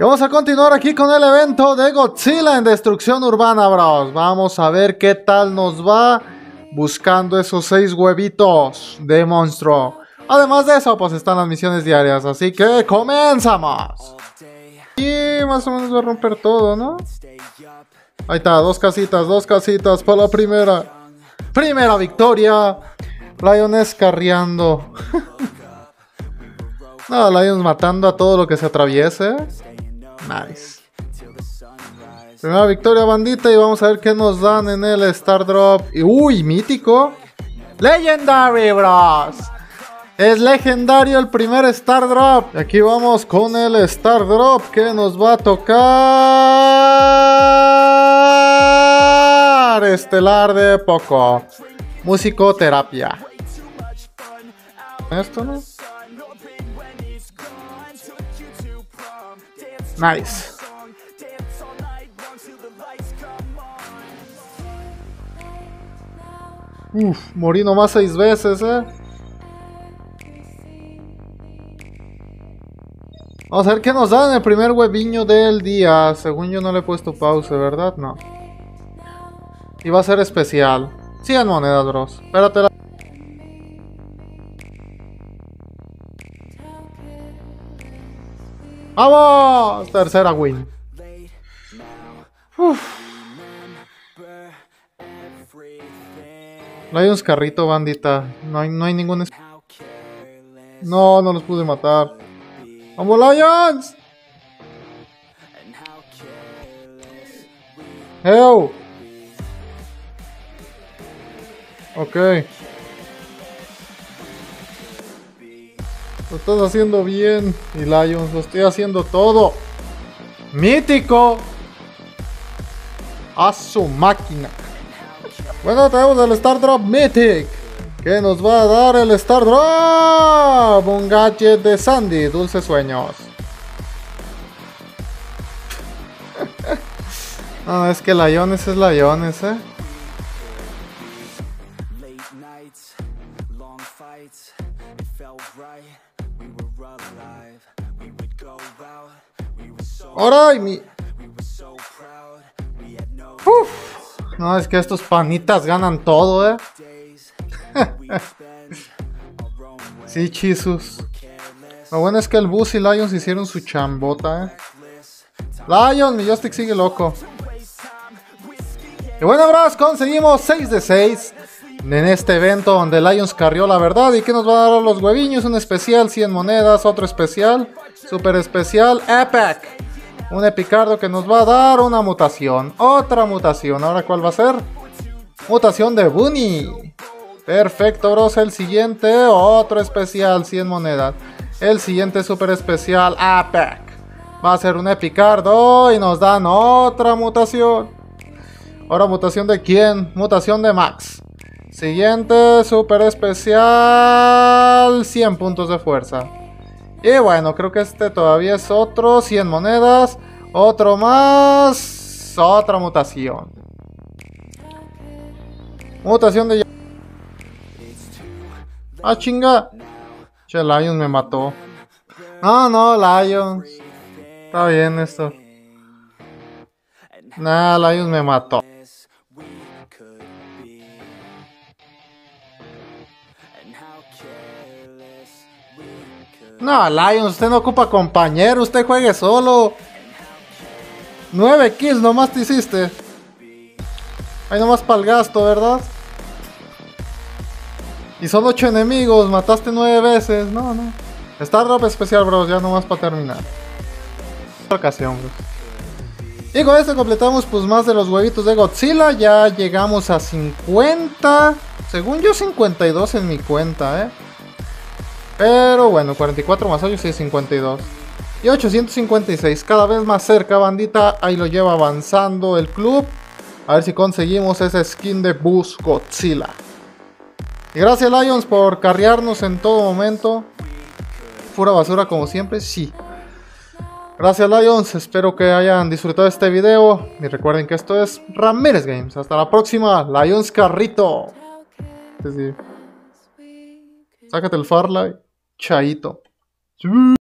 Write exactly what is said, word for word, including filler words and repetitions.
Y vamos a continuar aquí con el evento de Godzilla en Destrucción Urbana, bros. Vamos a ver qué tal nos va buscando esos seis huevitos de monstruo. Además de eso, pues están las misiones diarias. Así que comenzamos. Y más o menos va a romper todo, ¿no? Ahí está, dos casitas, dos casitas para la primera. Primera victoria. Lions carreando. No, Lions matando a todo lo que se atraviese. Nice. Primera victoria, bandita. Y vamos a ver qué nos dan en el Star Drop. Y, uy, mítico. Legendary, bros. Es legendario el primer Star Drop. Y aquí vamos con el Star Drop que nos va a tocar. Estelar de poco. Musicoterapia. Esto, ¿no? Nice. Uf, morí nomás seis veces, eh. Vamos a ver qué nos dan el primer hueviño del día. Según yo no le he puesto pause, ¿verdad? No. Y va a ser especial. cien monedas, bros. Espérate la... ¡Vamos! Tercera win. Uf. Lions carrito, bandita. No hay, no hay ningún... No, no los pude matar. ¡Vamos, Lions! ¡Heu! Ok. Lo estás haciendo bien. Y Lions, lo estoy haciendo todo. ¡Mítico! ¡A su máquina! Bueno, tenemos el Star Drop Mythic. ¿Qué nos va a dar el Star Drop? Un gadget de Sandy, Dulces Sueños. No, es que Lions es Lions, eh. ¡Ahora! Mi... Uf. No, es que estos panitas ganan todo, eh. Sí, chisus. Lo bueno es que el Buzz y Lions hicieron su chambota, eh. Lions, mi joystick sigue loco. Y bueno, bros, conseguimos seis de seis en este evento donde Lions carrió la verdad. ¿Y qué nos va a dar los hueviños? Un especial, cien monedas, otro especial, super especial, epic. Un epicardo que nos va a dar una mutación. Otra mutación. ¿Ahora cuál va a ser? Mutación de Bunny. Perfecto, bros. El siguiente, otro especial, cien monedas. El siguiente super especial, epic. Va a ser un epicardo y nos dan otra mutación. Ahora mutación de quién? Mutación de Max. Siguiente super especial, cien puntos de fuerza. Y bueno, creo que este todavía es otro, cien monedas. Otro más. Otra mutación. Mutación de... Ah, chinga. Che, Lions me mató. No, no, Lions. Está bien esto. Nah, Lions me mató. No, Lions, usted no ocupa compañero, usted juegue solo. Nueve kills nomás te hiciste. Ahí nomás para el gasto, ¿verdad? Y son ocho enemigos, mataste nueve veces. No, no. Star Drop especial, bros, ya nomás para terminar. Otra ocasión, bros. Y con esto completamos pues más de los huevitos de Godzilla. Ya llegamos a cincuenta. Según yo, cincuenta y dos en mi cuenta, eh. Pero bueno, cuarenta y cuatro más ocho, sí, cincuenta y dos. Y ochocientos cincuenta y seis, cada vez más cerca, bandita. Ahí lo lleva avanzando el club. A ver si conseguimos esa skin de Buzz Godzilla. Y gracias, Lions, por carrearnos en todo momento. Pura basura como siempre, sí. Gracias, Lions, espero que hayan disfrutado este video. Y recuerden que esto es Ramírez Games. Hasta la próxima, Lions Carrito. Sí, sí. Sácate el Farlight. Chaito.